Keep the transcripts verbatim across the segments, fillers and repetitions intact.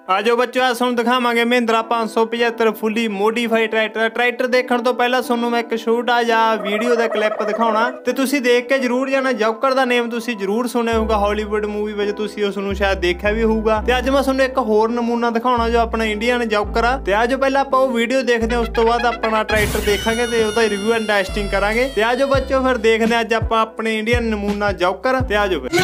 आजो बच्चों आज तुहानू दिखावांगे महिंद्रा पाँच सौ पचहत्तर फुली मोडीफाइड ट्रैक्टर। ट्रैक्टर देखण तो पहला तुहानू मैं एक छोटा जा वीडियो दा क्लिप दिखाउणा ते तुसीं देख के जरूर जाना। जॉकर दा नेम तुसीं जरूर सुणिया होगा, हॉलीवुड मूवी विच तुसीं उस नू शायद देखिया भी होऊगा। ते अज मैं तुहानू एक होर नमूना दिखाउणा जो अपना इंडियन जॉकर आ। ते आजो पहला आपां ओह वीडियो देखदे हां, उस तो बाद अपना ट्रैक्टर देखांगे ते ओहदा रिव्यू एंड टेस्टिंग करांगे। ते आजो बच्चों फिर देखदे हां अज आपां अपने इंडियन नमूना जॉकर। ते आजो फिर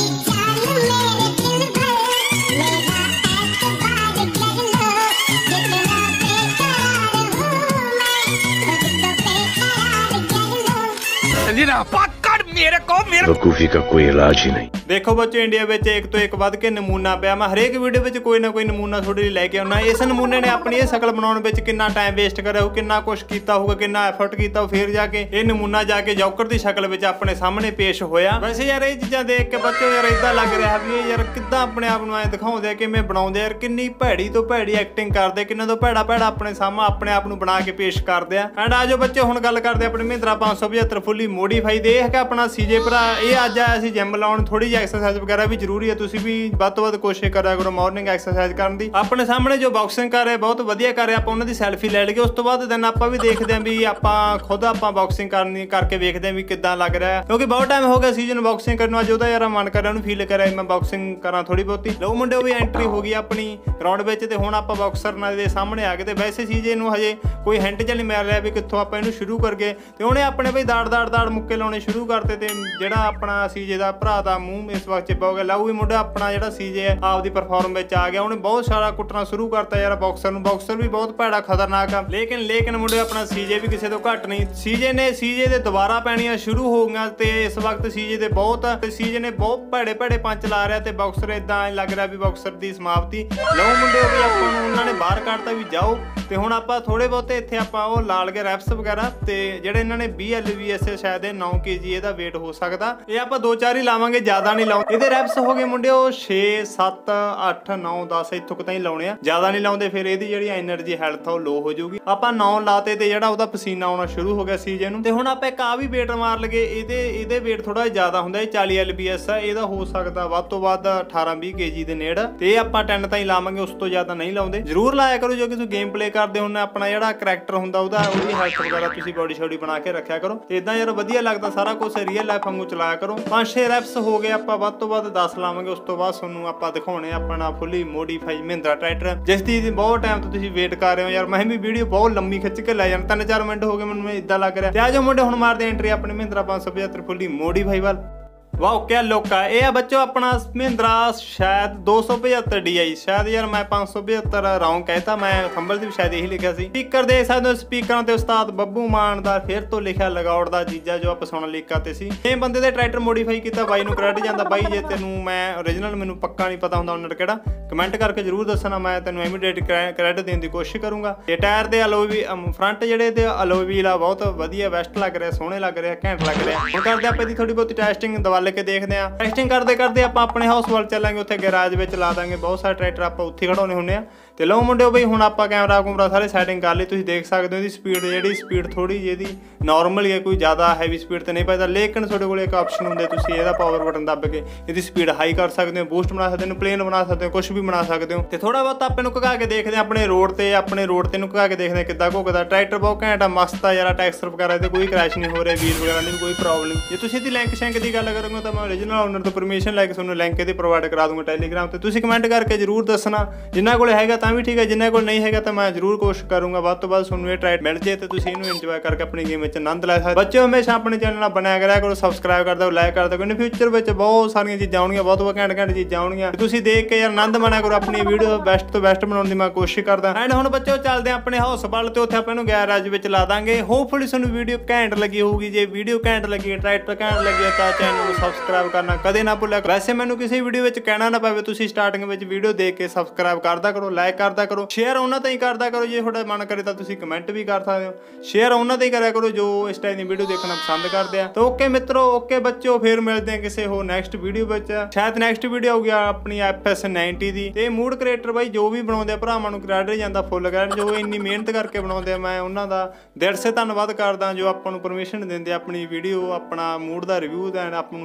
पकड़ मेरे को मेरे वकूफी का कोई इलाज ही नहीं। देखो बच्चों इंडिया में एक तो एक वध के नमूना पिया। मैं हरेक वीडियो में कोई ना कोई नमूना थोड़ी लैके आना। इस नमूने ने अपनी ये शकल बनाने में कितना टाइम वेस्ट करा हो, कितना कुछ किया होगा, कितना एफर्ट किया, फिर जाके ये नमूना जाके जॉकर की शकल में अपने सामने पेश होया। वैसे यार ये चीज़ां देख के बच्चों यार इदा लग रहा भी यार किदा अपने आप को दिखाते कि मैं बनाते यार किन्नी भैड़ी तो भैड़ी एक्टिंग करते, किन्ना तो भैड़ा भैड़ा अपने सामने अपने आप को बना के पेश करते हैं। एंड आजो बच्चे हुण गल करते अपने महिंद्रा पाँच सौ पचहत्तर फुली मोडीफाई दे है अपना सीजे भरा। ये अज आया सी जिम लाउण, थोड़ी जी एक्सरसाइज वगैरह भी जरूरी है। तुसीं भी वध तो वध कोशिश करा करो मॉर्निंग एक्सरसाइज करन दी। अपने सामने जो बॉक्सिंग कर रहे बहुत वधिया कर रहे, आपां उन्हां दी सैल्फी ले लईए। उस तो बाद दिन आपां भी देखदे हां भी आपां खुद आपां बॉक्सिंग करनी करके वेखदे हां भी किदां लग रहा है, क्योंकि बहुत टाइम हो गया सीजन बॉक्सिंग करन। अज ओहदा यार मन कर रहा उहनूं फील करा मैं बॉक्सिंग करा थोड़ी बहुती। लो मुंडे भी एंट्री हो गई अपनी ग्राउंड विच ते हुण आपां बॉक्सर नाल दे सामने आ गए। ते वैसे सीजे नूं हजे कोई हिंट च नहीं मिल रहा भी कित्थों आपां इहनूं शुरू करगे। ते उहने अपने बई दाड़ दाड़ दाड़ मुक्के लाउणे शुरू करते ते ਜਿਹੜਾ ਆਪਣਾ ਸੀਜੇ ਦਾ ਭਰਾ ਦਾ ਮੂੰਹ ਇਸ ਵਕਤ ਚਿੱਬਾ ਹੋ ਗਿਆ। ਲਾਊ ਵੀ ਮੁੰਡਾ ਆਪਣਾ ਜਿਹੜਾ ਸੀਜੇ ਹੈ ਆਪਦੀ ਪਰਫਾਰਮ ਵਿੱਚ ਆ ਗਿਆ। ਉਹਨੇ ਬਹੁਤ ਸਾਰਾ ਕੁੱਟਣਾ ਸ਼ੁਰੂ ਕਰਤਾ ਯਾਰ ਬਾਕਸਰ ਨੂੰ। ਬਾਕਸਰ ਵੀ ਬਹੁਤ ਭੈੜਾ ਖਤਰਨਾਕ ਆ, ਲੇਕਿਨ ਲੇਕਿਨ ਮੁੰਡੇ ਆਪਣਾ ਸੀਜੇ ਵੀ ਕਿਸੇ ਤੋਂ ਘੱਟ ਨਹੀਂ। ਸੀਜੇ ਨੇ ਸੀਜੇ ਦੇ ਦੁਬਾਰਾ ਪੈਣੀਆਂ ਸ਼ੁਰੂ ਹੋ ਗਈਆਂ ਤੇ ਇਸ ਵਕਤ ਸੀਜੇ ਦੇ ਬਹੁਤ ਸੀਜੇ ਨੇ ਬਹੁਤ ਭੈੜੇ ਭੈੜੇ ਪੰਚ ਲਾ ਰਿਹਾ ਤੇ ਬਾਕਸਰ ਇਦਾਂ ਲੱਗ ਰਿਹਾ ਵੀ ਬਾਕਸਰ ਦੀ ਸਮਾਪਤੀ। ਲਾਊ ਮੁੰਡੇ ਵੀ ਆਪਾਂ ਨੂੰ ਉਹਨਾਂ ਨੇ ਬਾਹਰ ਕੱਢਤਾ ਵੀ ਜਾਓ। ਤੇ ਹੁਣ ਆਪਾਂ ਥੋੜੇ ਬਹੁਤੇ ਇੱਥੇ ਆਪਾਂ ਉਹ ਲਾ ਲਗੇ ਰੈਪਸ ਵਗੈਰਾ ਤੇ ਜਿਹੜੇ ਇਹਨਾਂ ਨੇ ਵੀਹ ਐਲ ਵੀ ਐਸ ਸ਼ਾਇਦ ਇਹ ਨੌ ਕੇ ਜੀ ਇਹਦਾ weight ਹੋ ਸਕਦਾ। ਇਹ ਆਪਾਂ ਦੋ ਚਾਰ ਹੀ ਲਾਵਾਂਗੇ, ਜ਼ਿਆਦਾ ਨਹੀਂ ਲਾਉਂਦੇ। ਇਹਦੇ ਰੈਪਸ ਹੋ ਗਏ ਮੁੰਡਿਓ ਛੇ ਸੱਤ ਅੱਠ ਨੌ ਦਸ ਇੱਥੋਂ ਕੁ ਤਾਂ ਹੀ ਲਾਉਣੇ ਆ, ਜ਼ਿਆਦਾ ਨਹੀਂ ਲਾਉਂਦੇ। ਫਿਰ ਇਹਦੀ ਜਿਹੜੀ એનર્ਜੀ ਹੈਲਥ ਆ ਉਹ ਲੋ ਹੋ ਜਾਊਗੀ। ਆਪਾਂ ਨੌ ਲਾਤੇ ਤੇ ਜਿਹੜਾ ਉਹਦਾ ਪਸੀਨਾ ਆਉਣਾ ਸ਼ੁਰੂ ਹੋ ਗਿਆ ਸੀਜੇ ਨੂੰ। ਤੇ ਹੁਣ ਆਪਾਂ ਇੱਕ ਆ ਵੀ weight ਮਾਰ ਲਗੇ। ਇਹਦੇ ਇਹਦੇ weight ਥੋੜਾ ਜ਼ਿਆਦਾ ਹੁੰਦਾ, ਇਹ ਚਾਲੀ ਐਲ ਬੀ ਐਸ ਆ। ਇਹਦਾ ਹੋ ਸਕਦਾ ਵੱਧ ਤੋਂ ਵੱਧ ਅਠਾਰਾਂ ਵੀਹ ਕੇ ਜੀ ਦੇ ਨੇੜ। ਤੇ ਇਹ ਆਪਾਂ ਤਿੰਨ ਤਾਂ ਹੀ ਲਾਵਾਂਗੇ, ਉਸ ਤੋਂ ਜ਼ਿਆਦਾ ਨਹੀਂ ਲਾਉਂਦੇ। ਜ਼ਰੂਰ ਲਾਇਆ ਕਰੋ ਜੋ ਕਿ ਤੁਸੀਂ ਗੇਮ ਪਲੇ ਕਰਦੇ ਹੋ। ਆਪਣਾ ਜਿਹੜਾ ਕਰੈਕਟਰ ਹੁੰਦਾ ਉਹਦਾ ਉਹਦੀ ਹੈਲਥ ਵਗੈਰਾ ਤੁਸੀਂ ਬੋਡੀ ਸ਼ੋਡੀ ਬਣਾ ਕੇ ਰੱਖਿਆ ਕਰੋ। ਤੇ ਇਦਾਂ ਯਾਰ ਵਧੀਆ ਲੱਗਦਾ ਸਾਰਾ ਕੁਝ ਰੀਅਲ ਲਾਈਫ ਵਾਂਗੂ ਚਲਾਇਆ ਕਰੋ। ਪੰਜ ਛੇ ਰੈਪਸ ਹੋ ਗਏ, ਆਪਾਂ ਵੱਧ ਤੋਂ ਵੱਧ ਦਸ ਲਾਵਾਂਗੇ। ਉਸ ਤੋਂ ਬਾਅਦ ਤੁਹਾਨੂੰ ਆਪਾਂ ਦਿਖਾਉਣੇ ਆਪਣਾ ਫੁੱਲੀ ਮੋਡੀਫਾਈ ਮਹਿੰਦਰਾ ਟਰੈਕਟਰ, ਜਿਸ ਦੀ ਬਹੁਤ ਟਾਈਮ ਤੋਂ ਤੁਸੀਂ ਵੇਟ ਕਰ ਰਹੇ ਹੋ। ਯਾਰ ਮੈਂ ਵੀ ਵੀਡੀਓ ਬਹੁਤ ਲੰਮੀ ਖਿੱਚ ਕੇ ਲੈ ਜਾਣਾ, ਤਿੰਨ ਚਾਰ ਮਿੰਟ ਹੋ ਗਏ ਮੈਨੂੰ ਇਦਾਂ ਲੱਗ ਰਿਹਾ। ਤੇ ਆ ਜਾਓ ਮੁੰਡੇ ਹੁਣ ਮਾਰਦੇ ਐਂਟਰੀ ਆਪਣੇ ਮਹਿੰਦਰਾ ਪੰਜ ਸੌ ਪਚਹੱਤਰ ਫੁੱਲੀ ਮੋਡੀਫਾਈ ਵੱਲ। वाह क्या लुक है। ये बच्चों अपना महिंद्रा शायद दो सौ पचहत्तर डी आई, शायद यार मैं पाँच सौ पचहत्तर रॉन्ग कहता, मैं थंबल से भी शायद यही लिखा सी। स्पीकर देख सकते हो, स्पीकर ते उस्ताद बब्बू मान दा फिर तो लिखा लगाउड़ दा जीजा जो आप सोनालीका ते सी। ये बंदे दे ट्रैक्टर मॉडिफाई किया बाई नूं क्रेडिट जांदा। बाई जे तैनूं मैं ओरिजिनल मैनूं पक्का नहीं पता हुंदा ओनर किहड़ा, कमेंट करके जरूर दसना, मैं तैनूं इमीडिएट क्रेडिट देने की कोशिश करूँगा। ये टायर दे अलोई भी फ्रंट जिहड़े ते अलोई व्हील आ बहुत वधिया बेस्ट लग रहा, सोहणे लग रहा, घैंट लग रहा। हुण करदे आपां इहदी थोड़ी बहुती टेस्टिंग दवाल के देखदे आ। टेस्टिंग करते करते आप अपने हाउस वाल चलांगे, उत्थे गैराज में ला देंगे। बहुत सारे ट्रैक्टर आप उत्थे खड़ाने होंगे। तो लो मुंडे बई हुण आपां कैमरा कुमरा सारे सैटिंग कर ली। तुसीं देख सकते हो इसदी स्पीड जिहड़ी स्पीड थोड़ी जी नॉर्मल है, कोई ज़्यादा हैवी स्पीड तो नहीं पाता। लेकिन तुहाडे कोल एक ऑप्शन हुंदा, तुसीं इहदा पावर बटन दब के इसदी स्पीड हाई कर सकते हो, बूस्ट बना सकते हो, प्लेन बना सकते हो, कुछ भी बना सकते हो। तो थोड़ा बहुत आप इहनूं घुगा के देखते हैं अपने रोड से, अपने रोड से घुगा के देखते हैं किद्दां घुगदा। ट्रैक्टर बहुत घैंट आ, मस्त आ यार। टैक्सर वगैरह ते कोई क्रैश नहीं हो रहा, व्हील वगैरह की कोई प्रॉब्लम। जे तुसीं इहदी लिंक शिंक की गल करोगे तो मैं ओरिजिनल ओनर तो परमिशन लैके तुहानूं लिंक इहदी प्रोवाइड करा दूंगा टैलीग्राम ते। तुसीं कमेंट करके जरूर दसना, जिन्हां कोल हैगा तां भी ठीक है, जिन्हां कोल नहीं हैगा तो मैं जरूर कोशिश करूँगा ਵੱਧ ਤੋਂ ਵੱਧ ਤੁਹਾਨੂੰ ਇਹ ਟਰੈਕ ਮਿਲ ਜੇ ਤੇ ਤੁਸੀਂ ਇਹਨੂੰ ਇੰਜੋਏ ਕਰਕੇ ਆਪਣੀ ਗੇਮ ਵਿੱਚ ਆਨੰਦ ਲੈ ਸਕਦੇ। ਬੱਚਿਓ ਹਮੇਸ਼ਾ ਆਪਣੇ ਚੈਨਲ ਨਾਲ ਬਣਿਆ ਕਰਿਆ ਕਰੋ, ਸਬਸਕ੍ਰਾਈਬ ਕਰ ਦਿਓ, ਲਾਈਕ ਕਰ ਦਿਓ, ਕਿਉਂਕਿ ਫਿਊਚਰ ਵਿੱਚ ਬਹੁਤ ਸਾਰੀਆਂ ਚੀਜ਼ਾਂ ਆਉਣਗੀਆਂ, ਬਹੁਤ ਬਹੁਤ ਘੈਂਟ ਘੈਂਟ ਚੀਜ਼ਾਂ ਆਉਣਗੀਆਂ। ਤੁਸੀਂ ਦੇਖ ਕੇ ਯਾਰ ਆਨੰਦ ਮਾਣਿਆ ਕਰੋ, ਆਪਣੀ ਵੀਡੀਓ ਬੈਸਟ ਤੋਂ ਬੈਸਟ ਬਣਾਉਣ ਦੀ ਮੈਂ ਕੋਸ਼ਿਸ਼ ਕਰਦਾ। ਐਂਡ ਹੁਣ ਬੱਚਿਓ ਚੱਲਦੇ ਆ ਆਪਣੇ ਹਾਊਸ ਵੱਲ ਤੇ ਉੱਥੇ ਆਪਾਂ ਇਹਨੂੰ ਗੈਰਾਜ ਵਿੱਚ ਲਾ ਦਾਂਗੇ। ਹੋਪਫੁਲੀ ਤੁਹਾਨੂੰ ਵੀਡੀਓ ਘੈਂਟ ਲੱਗੀ ਹੋਊਗੀ। ਜੇ ਵੀਡੀਓ ਘੈਂਟ ਲੱਗੀ, ਟਰੈਕਟਰ ਘੈਂਟ ਲੱਗਿਆ ਤਾਂ ਚੈਨਲ ਨੂੰ ਸਬਸਕ੍ਰਾਈਬ ਕਰਨਾ ਕਦੇ ਨਾ ਭੁੱਲਿਆ। ਵੈਸੇ ਮੈਨੂੰ ਕਿਸੇ ਵੀਡੀਓ ਵਿੱਚ ਕਹਿਣਾ ਨਾ ਪਵੇ, ਤੁਸੀਂ ਸਟਾਰਟਿੰਗ ਵਿੱਚ ਵੀਡੀਓ ਦੇਖ ਕੇ ਸਬਸਕ੍ਰਾਈਬ ਕਰਦਾ ਕਰੋ, ਲਾਈਕ ਕਰਦਾ ਕਰੋ, ਸ਼ੇਅਰ ਉਹਨਾਂ ਤੇ ਹੀ ਕਰਦਾ ਕਰੋ। ਜੇ ਤੁਹਾਡਾ मन करे तो तुसीं कमेंट भी कर सकते हो, शेयर उन्होंने ही करा करो जो इस टाइप की वीडियो देखना पसंद करते हैं। तो ओके मित्रों, ओके बच्चों, फिर मिलते हैं किसी हो नैक्सट वीडियो में। शायद नैक्सट वीडियो हो गया अपनी एफ एस नाइनटी की। तो मूड क्रिएटर भाई जो भी बनाते भरावां नूं क्रेडिट जाता फुल क्रेडिट, जो इन्नी मेहनत करके बनाते मैं उन्हों का दिल से धन्नवाद करदा जो आपां नूं परमिशन देंदे अपनी वीडियो अपना मूड का रिव्यू दैन आपां नूं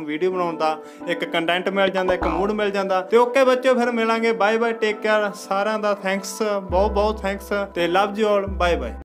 ਵੀਡੀਓ ਬਣਾਉਣ ਦਾ ਇੱਕ ਕੰਟੈਂਟ ਮਿਲ ਜਾਂਦਾ, ਇੱਕ ਮੂਡ ਮਿਲ ਜਾਂਦਾ। ਤੇ ਓਕੇ ਬੱਚਿਓ, ਫਿਰ ਮਿਲਾਂਗੇ। ਬਾਏ ਬਾਏ, ਟੇਕ ਕੇਅਰ ਸਾਰਿਆਂ ਦਾ। ਥੈਂਕਸ, ਬਹੁਤ ਬਹੁਤ ਥੈਂਕਸ ਤੇ love you all. Bye bye.